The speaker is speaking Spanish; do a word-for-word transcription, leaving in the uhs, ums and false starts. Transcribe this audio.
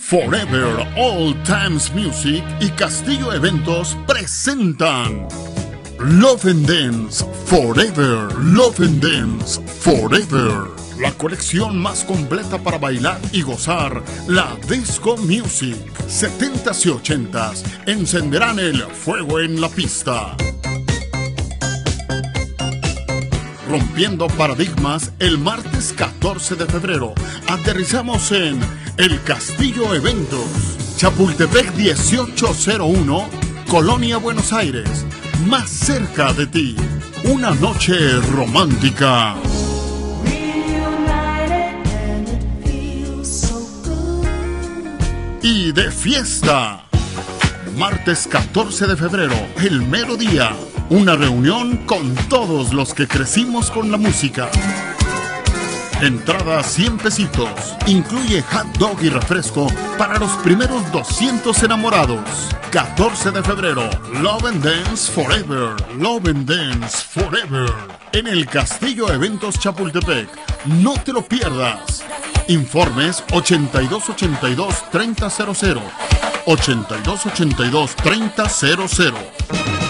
Forever All Times Music y Castillo Eventos presentan Love and Dance Forever, Love and Dance Forever, la colección más completa para bailar y gozar. La Disco Music setentas y ochentas encenderán el fuego en la pista. Rompiendo paradigmas, el martes catorce de febrero aterrizamos en el Castillo Eventos, Chapultepec dieciocho cero uno, Colonia Buenos Aires, más cerca de ti. Una noche romántica y de fiesta. Martes catorce de febrero, el mero día, una reunión con todos los que crecimos con la música. Entrada cien pesitos, incluye hot dog y refresco para los primeros doscientos enamorados. catorce de febrero, Love and Dance Forever, Love and Dance Forever, en el Castillo Eventos Chapultepec. No te lo pierdas. Informes ochenta y dos ochenta y dos, treinta cero cero, ochenta y dos ochenta y dos, treinta cero cero.